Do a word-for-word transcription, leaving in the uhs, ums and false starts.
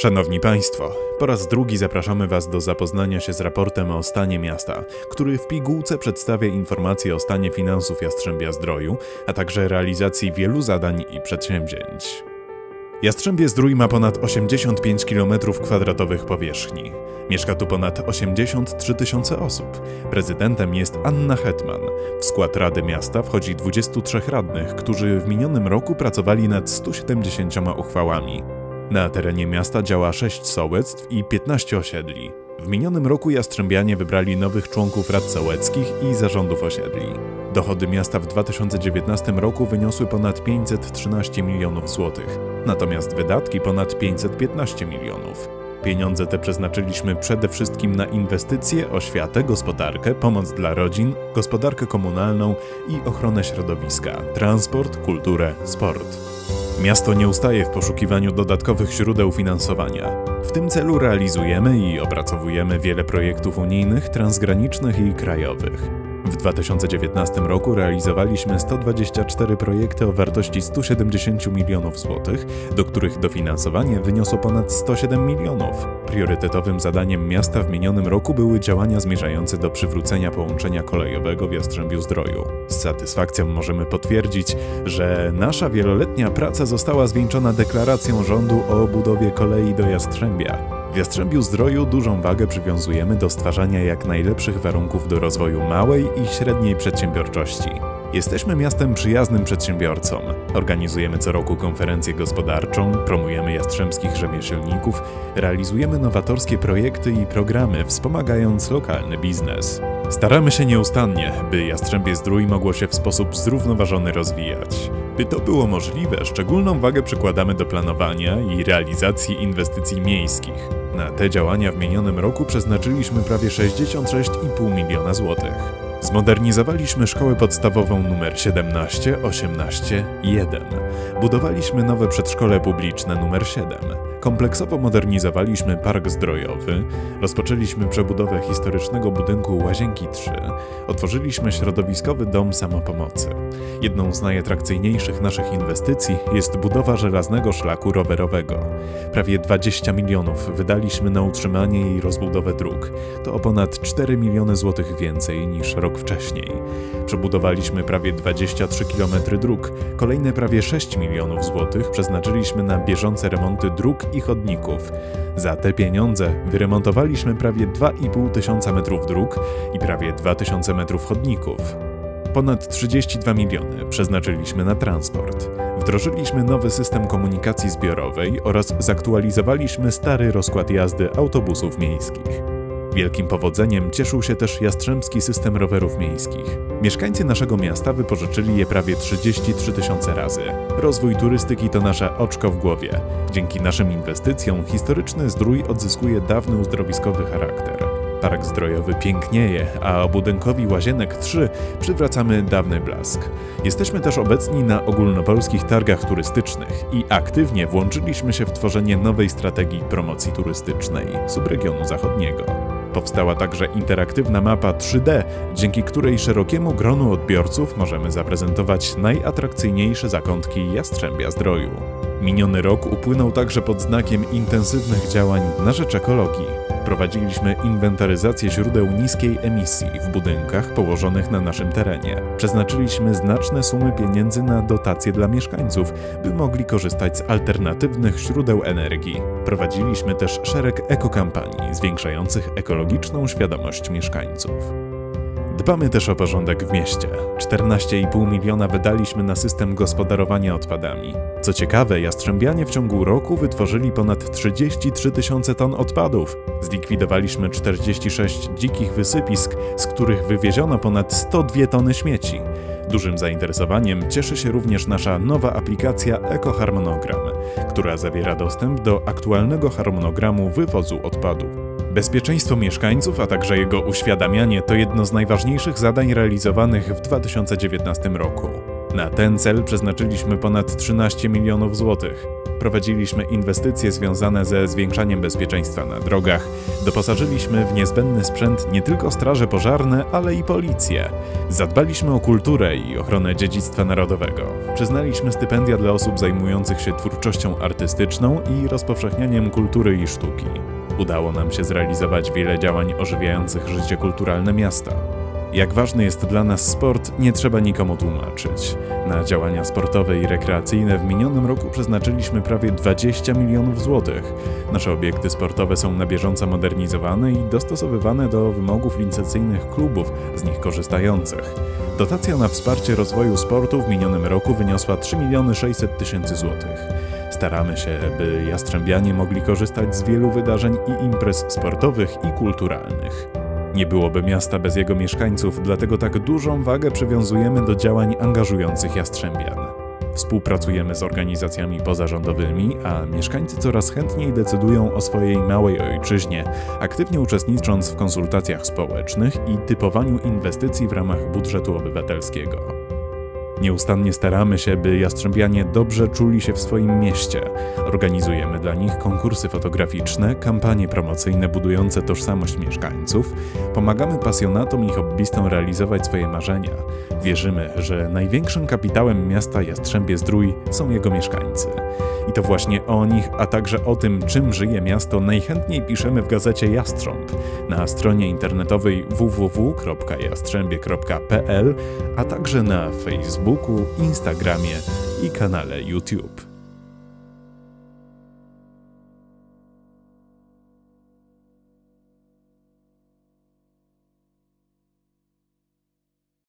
Szanowni Państwo, po raz drugi zapraszamy Was do zapoznania się z raportem o stanie miasta, który w pigułce przedstawia informacje o stanie finansów Jastrzębia-Zdroju, a także realizacji wielu zadań i przedsięwzięć. Jastrzębie-Zdrój ma ponad osiemdziesiąt pięć kilometrów kwadratowych powierzchni. Mieszka tu ponad osiemdziesiąt trzy tysiące osób. Prezydentem jest Anna Hetman. W skład Rady Miasta wchodzi dwudziestu trzech radnych, którzy w minionym roku pracowali nad stu siedemdziesięcioma uchwałami. Na terenie miasta działa sześć sołectw i piętnaście osiedli. W minionym roku jastrzębianie wybrali nowych członków rad sołeckich i zarządów osiedli. Dochody miasta w dwa tysiące dziewiętnastym roku wyniosły ponad pięćset trzynaście milionów złotych, natomiast wydatki ponad pięćset piętnaście milionów. Pieniądze te przeznaczyliśmy przede wszystkim na inwestycje, oświatę, gospodarkę, pomoc dla rodzin, gospodarkę komunalną i ochronę środowiska, transport, kulturę, sport. Miasto nie ustaje w poszukiwaniu dodatkowych źródeł finansowania. W tym celu realizujemy i opracowujemy wiele projektów unijnych, transgranicznych i krajowych. W dwa tysiące dziewiętnastym roku realizowaliśmy sto dwadzieścia cztery projekty o wartości stu siedemdziesięciu milionów złotych, do których dofinansowanie wyniosło ponad sto siedem milionów. Priorytetowym zadaniem miasta w minionym roku były działania zmierzające do przywrócenia połączenia kolejowego w Jastrzębiu-Zdroju. Z satysfakcją możemy potwierdzić, że nasza wieloletnia praca została zwieńczona deklaracją rządu o budowie kolei do Jastrzębia. W Jastrzębiu-Zdroju dużą wagę przywiązujemy do stwarzania jak najlepszych warunków do rozwoju małej i średniej przedsiębiorczości. Jesteśmy miastem przyjaznym przedsiębiorcom. Organizujemy co roku konferencję gospodarczą, promujemy jastrzębskich rzemieślników, realizujemy nowatorskie projekty i programy, wspomagając lokalny biznes. Staramy się nieustannie, by Jastrzębie-Zdrój mogło się w sposób zrównoważony rozwijać. By to było możliwe, szczególną wagę przykładamy do planowania i realizacji inwestycji miejskich. Na te działania w minionym roku przeznaczyliśmy prawie sześćdziesiąt sześć i pół miliona złotych. Zmodernizowaliśmy szkołę podstawową nr siedemnaście, osiemnaście i jeden. Budowaliśmy nowe przedszkole publiczne nr siedem. Kompleksowo modernizowaliśmy park zdrojowy, rozpoczęliśmy przebudowę historycznego budynku Łazienki trzy, otworzyliśmy środowiskowy dom samopomocy. Jedną z najatrakcyjniejszych naszych inwestycji jest budowa żelaznego szlaku rowerowego. Prawie dwadzieścia milionów wydaliśmy na utrzymanie i rozbudowę dróg. To o ponad cztery miliony złotych więcej niż rok wcześniej. Przebudowaliśmy prawie dwadzieścia trzy kilometry dróg. Kolejne prawie sześć milionów złotych przeznaczyliśmy na bieżące remonty dróg i chodników. Za te pieniądze wyremontowaliśmy prawie dwa i pół tysiąca metrów dróg i prawie dwa tysiące metrów chodników. Ponad trzydzieści dwa miliony przeznaczyliśmy na transport. Wdrożyliśmy nowy system komunikacji zbiorowej oraz zaktualizowaliśmy stary rozkład jazdy autobusów miejskich. Wielkim powodzeniem cieszył się też jastrzębski system rowerów miejskich. Mieszkańcy naszego miasta wypożyczyli je prawie trzydzieści trzy tysiące razy. Rozwój turystyki to nasze oczko w głowie. Dzięki naszym inwestycjom historyczny Zdrój odzyskuje dawny uzdrowiskowy charakter. Park zdrojowy pięknieje, a budynkowi Łazienek trzy przywracamy dawny blask. Jesteśmy też obecni na ogólnopolskich targach turystycznych i aktywnie włączyliśmy się w tworzenie nowej strategii promocji turystycznej subregionu zachodniego. Powstała także interaktywna mapa trzy D, dzięki której szerokiemu gronu odbiorców możemy zaprezentować najatrakcyjniejsze zakątki Jastrzębia-Zdroju. Miniony rok upłynął także pod znakiem intensywnych działań na rzecz ekologii. Prowadziliśmy inwentaryzację źródeł niskiej emisji w budynkach położonych na naszym terenie. Przeznaczyliśmy znaczne sumy pieniędzy na dotacje dla mieszkańców, by mogli korzystać z alternatywnych źródeł energii. Prowadziliśmy też szereg ekokampanii zwiększających ekologiczną świadomość mieszkańców. Dbamy też o porządek w mieście. czternaście i pół miliona wydaliśmy na system gospodarowania odpadami. Co ciekawe, jastrzębianie w ciągu roku wytworzyli ponad trzydzieści trzy tysiące ton odpadów. Zlikwidowaliśmy czterdzieści sześć dzikich wysypisk, z których wywieziono ponad sto dwie tony śmieci. Dużym zainteresowaniem cieszy się również nasza nowa aplikacja EkoHarmonogram, która zawiera dostęp do aktualnego harmonogramu wywozu odpadów. Bezpieczeństwo mieszkańców, a także jego uświadamianie to jedno z najważniejszych zadań realizowanych w dwa tysiące dziewiętnastym roku. Na ten cel przeznaczyliśmy ponad trzynaście milionów złotych. Prowadziliśmy inwestycje związane ze zwiększaniem bezpieczeństwa na drogach, doposażyliśmy w niezbędny sprzęt nie tylko straże pożarne, ale i policję. Zadbaliśmy o kulturę i ochronę dziedzictwa narodowego. Przyznaliśmy stypendia dla osób zajmujących się twórczością artystyczną i rozpowszechnianiem kultury i sztuki. Udało nam się zrealizować wiele działań ożywiających życie kulturalne miasta. Jak ważny jest dla nas sport, nie trzeba nikomu tłumaczyć. Na działania sportowe i rekreacyjne w minionym roku przeznaczyliśmy prawie dwadzieścia milionów złotych. Nasze obiekty sportowe są na bieżąco modernizowane i dostosowywane do wymogów licencyjnych klubów z nich korzystających. Dotacja na wsparcie rozwoju sportu w minionym roku wyniosła trzy miliony sześćset tysięcy złotych. Staramy się, by jastrzębianie mogli korzystać z wielu wydarzeń i imprez sportowych i kulturalnych. Nie byłoby miasta bez jego mieszkańców, dlatego tak dużą wagę przywiązujemy do działań angażujących jastrzębian. Współpracujemy z organizacjami pozarządowymi, a mieszkańcy coraz chętniej decydują o swojej małej ojczyźnie, aktywnie uczestnicząc w konsultacjach społecznych i typowaniu inwestycji w ramach budżetu obywatelskiego. Nieustannie staramy się, by jastrzębianie dobrze czuli się w swoim mieście. Organizujemy dla nich konkursy fotograficzne, kampanie promocyjne budujące tożsamość mieszkańców, pomagamy pasjonatom i hobbystom realizować swoje marzenia. Wierzymy, że największym kapitałem miasta Jastrzębie-Zdrój są jego mieszkańcy. I to właśnie o nich, a także o tym, czym żyje miasto, najchętniej piszemy w gazecie Jastrząb, na stronie internetowej w w w kropka jastrzębie kropka p l, a także na Facebooku, Instagramie i kanale YouTube.